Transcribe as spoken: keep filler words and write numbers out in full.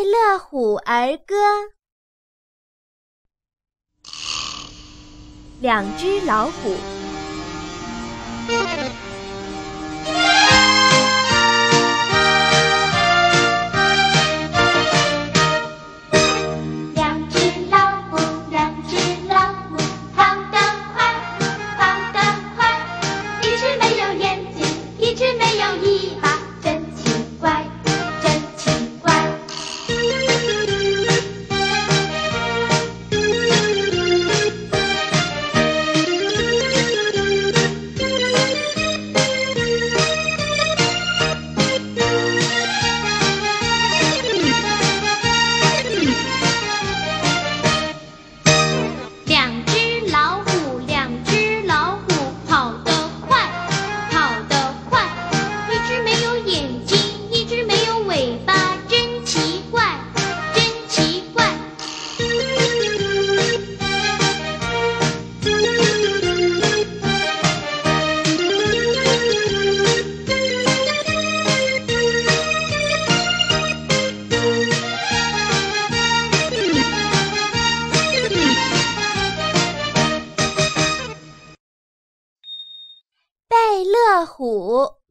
贝勒虎儿歌》。两只老虎。 两只老虎，两只老虎，跑得快，跑得快。一只没有眼睛，一只没有尾巴，真奇怪，真奇怪。两只老虎，两只老虎，跑得快，跑得快。一只没有眼睛，一只没有尾巴，真奇怪，真奇怪。 贝勒虎。